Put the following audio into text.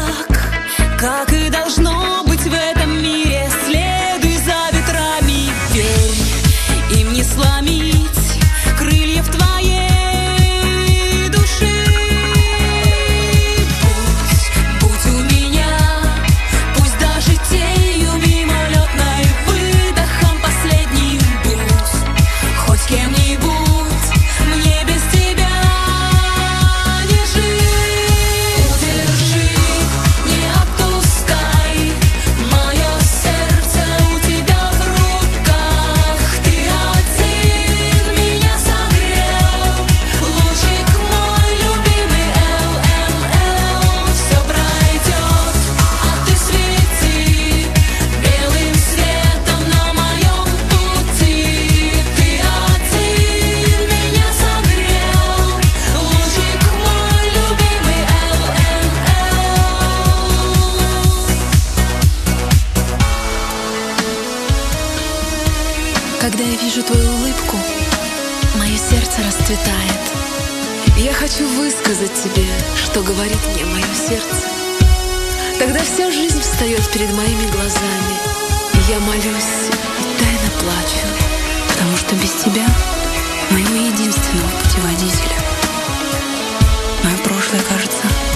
так, как и должно быть в этом мире. Следуй за ветрами, верь, им не сломить крыльев твоей души. Будь у меня, пусть даже тенью мимолетной, выдохом последним будь хоть кем-нибудь, мне без тебя не жить. Удержи, не отпускай, мое сердце у тебя в руках. Ты один меня согрел, лучик мой любимый ЛМЛ. Все пройдет, а ты свети белым светом на моем пути. Ты один меня согрел, лучик мой любимый ЛМЛ. Когда я вижу твою улыбку, мое сердце расцветает. Я хочу высказать тебе, что говорит мне мое сердце. Тогда вся жизнь встает перед моими глазами, и я молюсь и тайно плачу, потому что без тебя, моего единственного путеводителя, мое прошлое кажется